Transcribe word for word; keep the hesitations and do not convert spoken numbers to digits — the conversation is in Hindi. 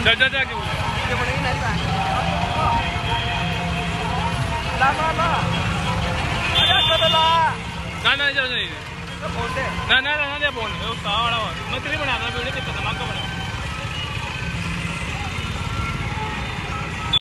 जा जा जा के ये बड़ी नहीं था ला ला ला अरे कदला ना ना जा नहीं बोलते ना ना ना ना बोल वो का वाला मत नहीं बनाना वीडियो कितना